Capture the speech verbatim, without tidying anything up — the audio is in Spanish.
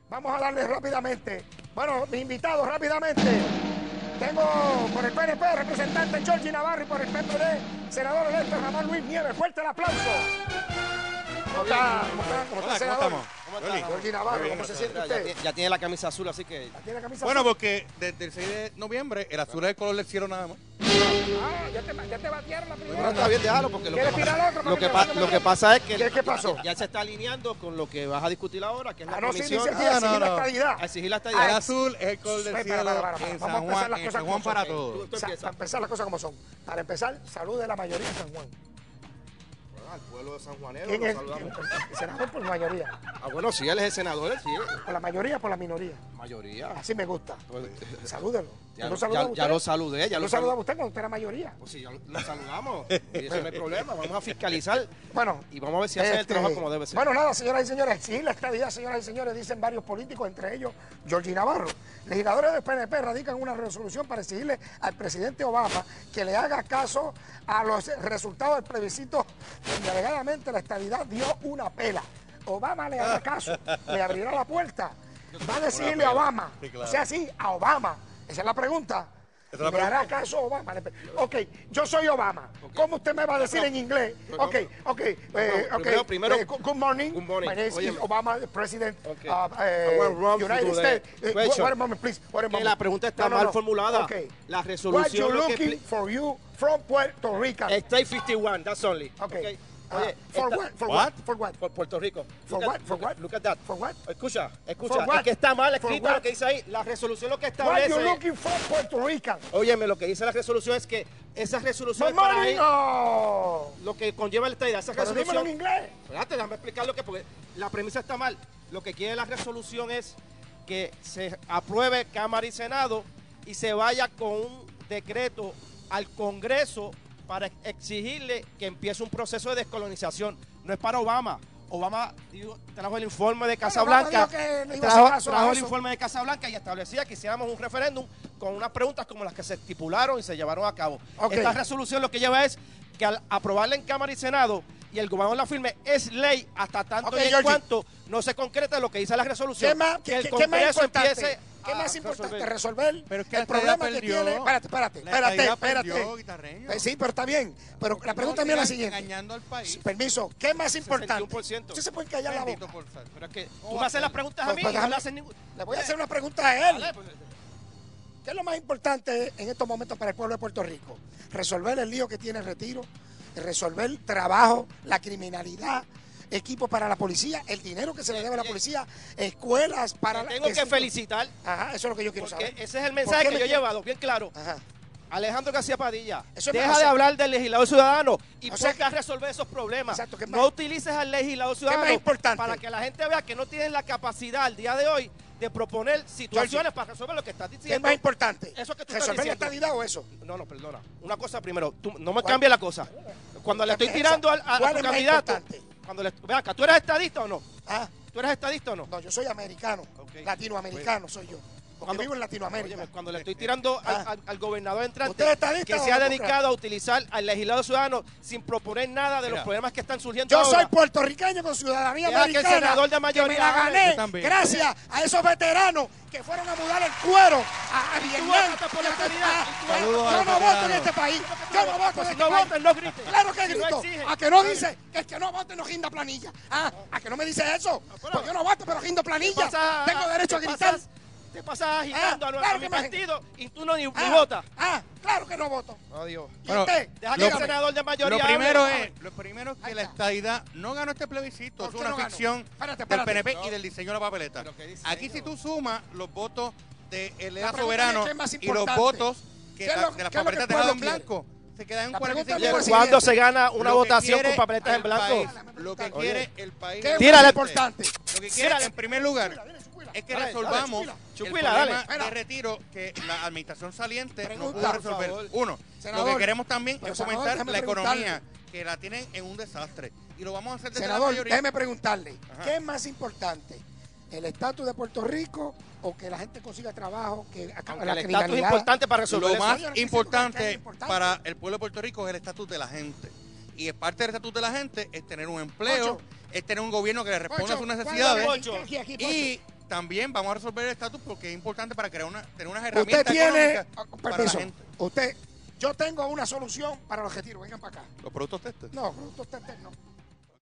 Vamos a darle rápidamente. Bueno, mis invitados rápidamente. Tengo por el P N P representante Georgie Navarro y por el P P D senador electo Ramón Luis Nieves. Fuerte el aplauso. ¿Cómo está? ¿Cómo está? ¿Cómo está, senador? ¿Cómo está? Georgie Navarro, ¿cómo se siente usted? Ya, ya tiene la camisa azul, así que... ¿Ya tiene la camisa Bueno, azul? porque desde el seis de noviembre el azul es el color del cielo nada más. Ah, ya te, ya te batearon la primera. No, está bien, déjalo, porque lo que, ¿Quieres tirar pasa, otro para lo, que que te pa- vaya lo que bien? pasa es que ¿Qué- qué pasó? Ya, ya se está alineando con lo que vas a discutir ahora, que es la Ah, no, sí, comisión. dice, sí, Ah, exigir no, la no. estadidad. A exigir la El estadía. azul es el color del Espera, cielo para, para, para, en vamos a San empezar Juan, las en cosas San como Juan son. para Ok, todos. tú- tú O sea, empiezas. para empezar las cosas como son. Para empezar, salud de la mayoría en San Juan. Al pueblo de San Juanero ¿Quién lo es? saludamos. El senador por mayoría. Ah, bueno, si él es el senador, él sí es. Por la mayoría, por la minoría. Mayoría. Así me gusta. Pues, Salúdelo. Ya, ¿Yo lo- lo saludaba ya- a ya usted? lo saludé, ya Yo lo lo saludaba a saludé. usted cuando usted era mayoría. Pues sí, ya lo, lo saludamos. Y ese no hay problema. Vamos a fiscalizar Bueno. y vamos a ver si hace el este, trabajo como debe ser. Bueno, nada, señoras y señores, sí, la estadía, señoras y señores, dicen varios políticos, entre ellos Georgie Navarro. Legisladores del P N P radican una resolución para exigirle al presidente Obama que le haga caso a los resultados del plebiscito donde alegadamente la estadidad dio una pela. Obama le hará caso, le abrirá la puerta, va a decirle a Obama, Sí, claro. o sea, sí, a Obama. Esa es la pregunta. Esa es la ¿Le hará pregunta. caso a Obama? Ok, yo soy Obama. ¿Cómo usted me va a decir en inglés? Ok, ok, eh, ok. Primero- primero- eh, good morning. Good morning. My name is Óyeme. Obama, the President Okay. of I want uh, Ron United to the States. Eh, question. wait a moment, please. Wait a Que moment. la pregunta está No, no, mal no. formulada. Ok. La What resolución you lo que looking expli- for you from Puerto Rico? State cincuenta y uno, that's only. Ok. Okay. Ah, Oye, for esta- what? For What? what? For what? Por Puerto Rico. For Look what? at- For look what? at- Look at that. For what? Escucha, For escucha. what? Es que está mal For escrito what? lo que dice ahí. La resolución lo que What establece. you looking for Puerto Rican? Óyeme, lo que dice la resolución es que esa resolución My es para money, ahí. no. Lo que conlleva la estadidad. Esa Pero dímelo en resolución. inglés. Espérate, déjame explicar lo que, porque la premisa está mal. Lo que quiere la resolución es que se apruebe Cámara y Senado y se vaya con un decreto al Congreso para exigirle que empiece un proceso de descolonización. No es para Obama. Obama dijo- trajo el informe de Casablanca, Obama dijo que no iba a hacer trajo, caso a trajo el eso. informe de Casablanca y establecía que hiciéramos un referéndum con unas preguntas como las que se estipularon y se llevaron a cabo. Ok. Esta resolución lo que lleva es que al aprobarla en Cámara y Senado y el gobernador la firme es ley hasta tanto Ok, y en Georgie. cuanto no se concreta lo que dice la resolución. ¿Qué más, que qué, el qué- qué más Congreso importante? empiece ¿Qué a más importante? resolver. Resolver Pero es que el la problema estadidad que perdió. tiene. Espérate, espérate, La espérate, estadidad espérate. perdió, guitarreño. Eh, sí, pero está bien. Pero la pregunta mía es la sigan siguiente. engañando al país. Permiso, ¿qué más importante? sesenta y uno por ciento. Usted se puede callar la Bendito boca. por ser. Pero es que tú me haces las preguntas a Pues, mí pues, y no déjame- le haces ningún... Le voy a hacer una pregunta a él. Dale, pues, ¿Qué es lo más importante en estos momentos para el pueblo de Puerto Rico? Resolver el lío que tiene el retiro, resolver trabajo, la criminalidad, equipos para la policía, el dinero que se le debe a la policía, escuelas para... te tengo que felicitar Ajá, eso es lo que yo quiero porque saber. ese es el ¿Por mensaje qué que me yo he quiere- llevado, bien claro. Ajá. Alejandro García Padilla, Eso es deja más- de hablar del legislador ciudadano y O sea ponte a resolver esos problemas. Exacto, ¿qué no más- utilices al legislador más ciudadano importante? para que la gente vea que no tienes la capacidad al día de hoy de proponer situaciones Georgie, para resolver lo que estás ¿Qué es diciendo. más importante? Eso que tú estás ¿Resolver la diciendo. estadidad o eso? No, no, perdona. Una cosa primero, tú no me ¿Cuál? cambies la cosa. Cuando le estoy ¿Qué es tirando al, esa? a, a ¿Cuál tu es más candidato, importante? cuando le, ve acá, ¿tú eres estadista o no? Ah, ¿Tú eres estadista o no? no, yo soy americano, Ok. latinoamericano soy yo, porque Cuando- vivo en Latinoamérica. Óyeme, cuando le estoy tirando al, Ah. al- al gobernador entrante ¿Usted es estadista que o se ha demócrata? dedicado a utilizar al legislador ciudadano sin proponer nada de los Mira. problemas que están surgiendo Yo ahora. soy puertorriqueño con ciudadanía Deja que el americana. senador de que mayoría me la hable. gané Yo también. gracias a esos veteranos que fueron a mudar el cuero a, a Vietnam. votaste por la Y a- estadidad, ah, y tú yo Saludos a no los voto en veteranos. este país. Yo no voto en Pues si este no país. votas, no grites. Claro que Si no grito. exiges. A que no dice que el que no vote no ginda planilla. Ah, a que no me dice eso. pero- Pues yo no voto, pero gindo Te planilla. pasas- Tengo derecho a te gritar. pasas- Te pasas agitando Ah, a, claro a mi que me- partido y tú no ni, ni Ah, votas. ah, claro que no voto. Adiós. ¿Y Bueno, usted? Deja que Lo- el senador de mayoría Lo primero hable. es, lo primero es Ahí que la está. estadidad no ganó este plebiscito, ¿Por es qué una no ganó? ficción Espérate, del espérate. P N P y No. del diseño de la papeleta. Pero qué diseño. Aquí si tú sumas los votos de el E La A pregunta soberano es qué es más y los importante. votos que ¿Qué es la- lo- de las qué es lo que papeletas el dejadas en pueblo blanco, se quedan en La cuarenta y pregunta cinco es por ciento. ¿Cuándo se gana una Lo que votación quiere con papeletas en el blanco? país, lo que Oye. quiere el país. ¿Qué es Tírale. más importante? Lo que quiere, Tírale. en primer lugar, Dale, chucuila. es que Dale, resolvamos dale, el Chucuila, problema dale. de retiro que la administración saliente no Pregunta, pudo por resolver. favor. Uno, Senador, lo que queremos también pero es senador, fomentar déjame la economía, preguntarle. que la tienen en un desastre. Y lo vamos a hacer desde la Senador, mayoría. déjeme preguntarle, Ajá. ¿qué es más importante? ¿El estatus de Puerto Rico o que la gente consiga trabajo, que acabe Aunque la el estatus es criminalidad? importante para resolver Lo eso. más Yo no sé importante por qué es importante. para el pueblo de Puerto Rico es el estatus de la gente. Y parte del estatus de la gente es tener un empleo, Pocho. es tener un gobierno que le responda a Pocho, sus ¿cuál es necesidades la- Pocho. aquí, aquí, Pocho. y también vamos a resolver el estatus porque es importante para crear una, tener unas Usted herramientas tiene, económicas para la permiso, gente. usted, yo tengo una solución para los retiros, vengan para acá. Los productos textos. No, productos textiles no.